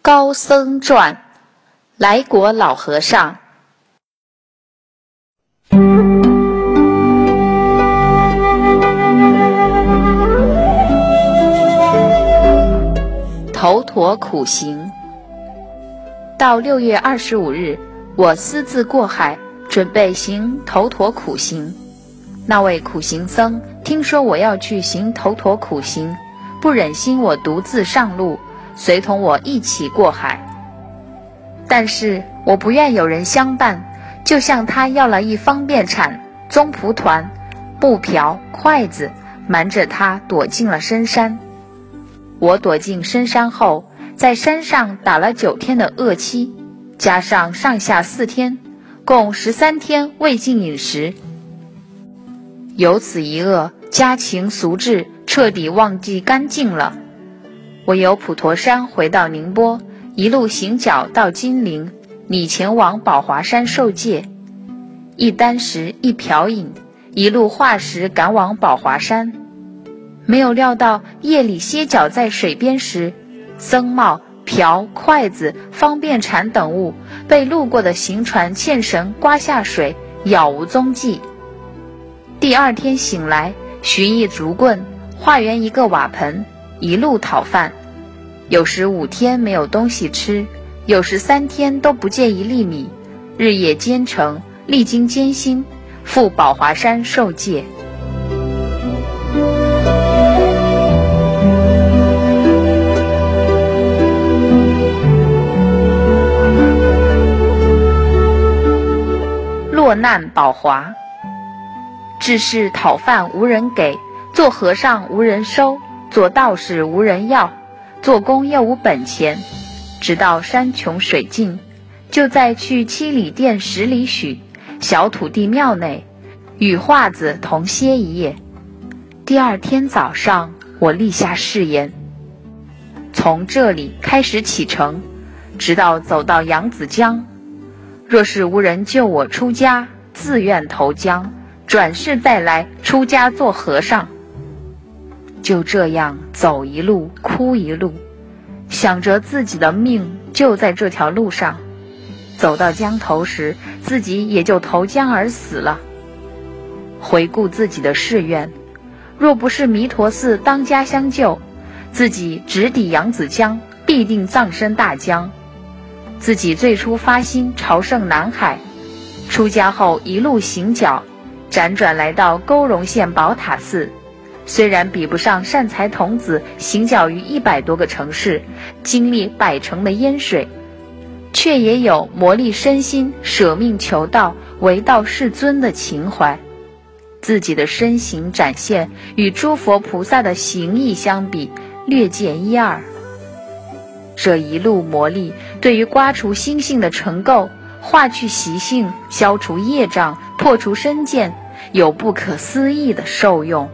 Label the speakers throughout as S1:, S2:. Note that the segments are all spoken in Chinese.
S1: 高僧传，来果老和尚。头陀苦行。到6月25日，我私自过海，准备行头陀苦行。那位苦行僧听说我要去行头陀苦行，不忍心我独自上路，随同我一起过海。但是我不愿有人相伴，就向他要了一方便铲、棕蒲团、木瓢、筷子，瞒着他躲进了深山。我躲进深山后，在山上打了9天的饿期，加上上下4天，共13天未进饮食。由此一饿，家禽俗质彻底忘记干净了。我由普陀山回到宁波，一路行脚到金陵，拟前往宝华山受戒。一箪食一瓢饮，一路化食赶往宝华山。没有料到夜里歇脚在水边时，僧帽、瓢、筷子、方便铲等物被路过的行船牵绳刮下水，杳无踪迹。第2天醒来，寻一竹棍，化圆一个瓦盆，一路讨饭。有时5天没有东西吃，有时3天都不见一粒米，日夜兼程，历经艰辛，赴宝华山受戒。落难宝华。治世讨饭无人给，做和尚无人收，做道士无人要，做工又无本钱。直到山穷水尽，就在去7里店10里许小土地庙内，与画子同歇一夜。第2天早上，我立下誓言，从这里开始启程，直到走到扬子江。若是无人救我出家，自愿投江，转世再来出家做和尚。就这样走一路哭一路，想着自己的命就在这条路上，走到江头时，自己也就投江而死了。回顾自己的誓愿，若不是弥陀寺当家相救，自己直抵扬子江，必定葬身大江。自己最初发心朝圣南海，出家后一路行脚，辗转来到沟荣县宝塔寺。虽然比不上善财童子行脚于100多个城市，经历100城的淹水，却也有磨砺身心、舍命求道、为道世尊的情怀。自己的身形展现与诸佛菩萨的形意相比，略见一二。这一路磨砺，对于刮除心性的尘垢，化去习性，消除业障，破除身见，有不可思议的受用。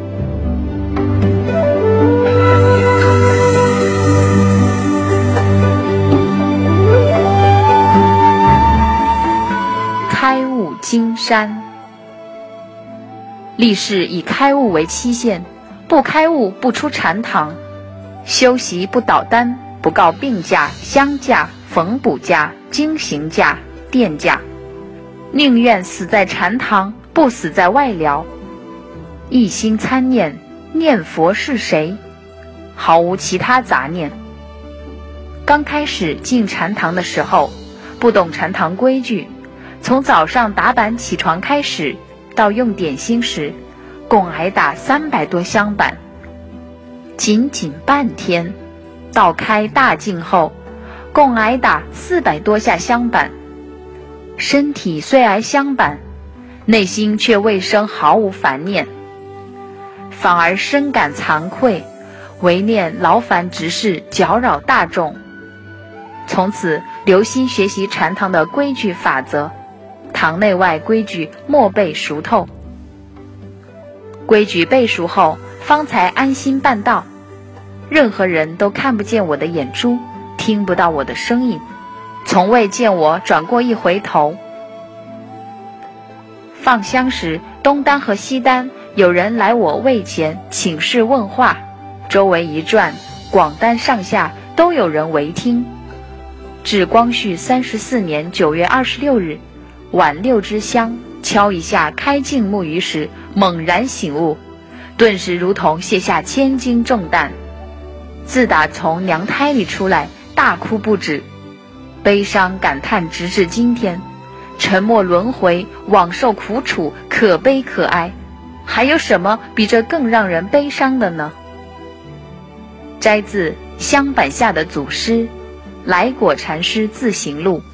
S1: 开悟金山。立誓以开悟为期限，不开悟不出禅堂，修习不倒单，不告病假、香假、缝补假、经行假、店假，宁愿死在禅堂，不死在外寮。一心参念，念佛是谁，毫无其他杂念。刚开始进禅堂的时候，不懂禅堂规矩，从早上打板起床开始，到用点心时，共挨打300多香板。仅仅半天，到开大镜后，共挨打400多下香板。身体虽挨香板，内心却未生毫无烦念，反而深感惭愧，唯念劳烦执事，搅扰大众。从此留心学习禅堂的规矩法则，堂内外规矩默背熟透。规矩背熟后，方才安心办道。任何人都看不见我的眼珠，听不到我的声音，从未见我转过一回头。放香时，东单和西单有人来我位前请示问话，周围一转，广单上下都有人围听， 至光绪34年9月26日，晚6支香，敲一下开镜木鱼时，猛然醒悟，顿时如同卸下千斤重担。自打从娘胎里出来，大哭不止，悲伤感叹直至今天。沉默轮回，枉受苦楚，可悲可哀，还有什么比这更让人悲伤的呢？摘自香板下的祖师来果禅师自行录。